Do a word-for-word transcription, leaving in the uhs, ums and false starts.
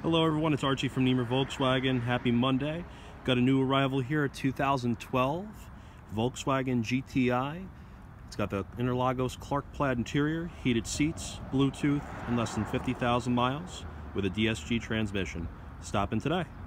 Hello everyone, it's Archie from Nemer Volkswagen. Happy Monday. Got a new arrival here, a two thousand twelve Volkswagen G T I. It's got the Interlagos Clark plaid interior, heated seats, Bluetooth, and less than fifty thousand miles with a D S G transmission. Stop in today.